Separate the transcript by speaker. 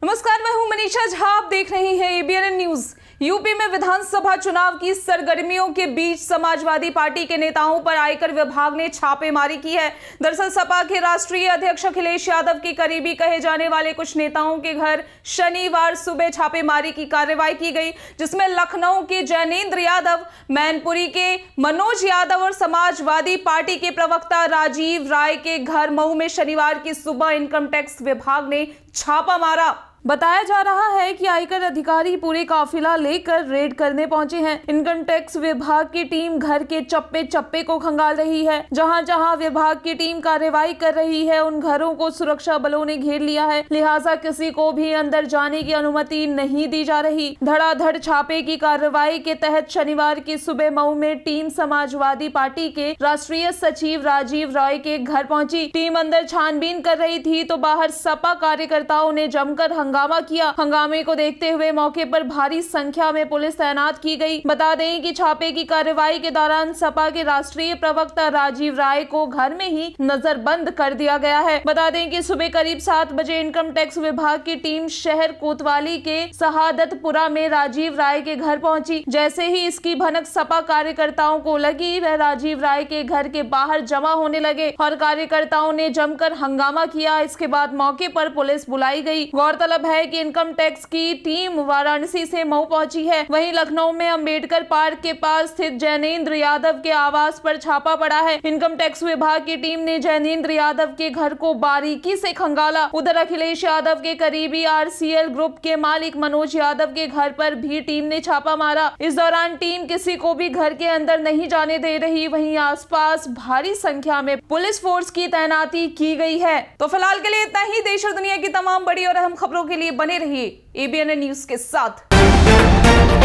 Speaker 1: नमस्कार, मैं हूं मनीषा झा। आप देख रहे हैं एबीएन न्यूज। यूपी में विधानसभा चुनाव की सरगर्मियों के बीच समाजवादी पार्टी के नेताओं पर आयकर विभाग ने छापेमारी की है। दरअसल सपा के राष्ट्रीय अध्यक्ष अखिलेश यादव के करीबी कहे जाने वाले कुछ नेताओं के घर शनिवार सुबह छापेमारी की कार्रवाई की गई, जिसमें लखनऊ के जैनेंद्र यादव, मैनपुरी के मनोज यादव और समाजवादी पार्टी के प्रवक्ता राजीव राय के घर मऊ में शनिवार की सुबह इनकम टैक्स विभाग ने छापा मारा। बताया जा रहा है कि आयकर अधिकारी पूरे काफिला लेकर रेड करने पहुंचे हैं। इनकम टैक्स विभाग की टीम घर के चप्पे चप्पे को खंगाल रही है। जहां जहां विभाग की टीम कार्रवाई कर रही है, उन घरों को सुरक्षा बलों ने घेर लिया है, लिहाजा किसी को भी अंदर जाने की अनुमति नहीं दी जा रही। धड़ाधड़ छापे की कार्रवाई के तहत शनिवार की सुबह मऊ में टीम समाजवादी पार्टी के राष्ट्रीय सचिव राजीव राय के घर पहुंची। टीम अंदर छानबीन कर रही थी तो बाहर सपा कार्यकर्ताओं ने जमकर हंगामा किया। हंगामे को देखते हुए मौके पर भारी संख्या में पुलिस तैनात की गई। बता दें कि छापे की कार्रवाई के दौरान सपा के राष्ट्रीय प्रवक्ता राजीव राय को घर में ही नजरबंद कर दिया गया है। बता दें कि सुबह करीब 7 बजे इनकम टैक्स विभाग की टीम शहर कोतवाली के शहादतपुरा में राजीव राय के घर पहुंची। जैसे ही इसकी भनक सपा कार्यकर्ताओं को लगी, वह राजीव राय के घर के बाहर जमा होने लगे और कार्यकर्ताओं ने जमकर हंगामा किया। इसके बाद मौके पर पुलिस बुलाई गई। गौरतलब है कि इनकम टैक्स की टीम वाराणसी से मऊ पहुंची है। वहीं लखनऊ में अंबेडकर पार्क के पास स्थित जैनेंद्र यादव के आवास पर छापा पड़ा है। इनकम टैक्स विभाग की टीम ने जैनेंद्र यादव के घर को बारीकी से खंगाला। उधर अखिलेश यादव के करीबी आरसीएल ग्रुप के मालिक मनोज यादव के घर पर भी टीम ने छापा मारा। इस दौरान टीम किसी को भी घर के अंदर नहीं जाने दे रही। वहीं आसपास भारी संख्या में पुलिस फोर्स की तैनाती की गई है। तो फिलहाल के लिए इतना ही। देश और दुनिया की तमाम बड़ी और अहम खबरों के लिए बने रहिए एबीएन न्यूज के साथ।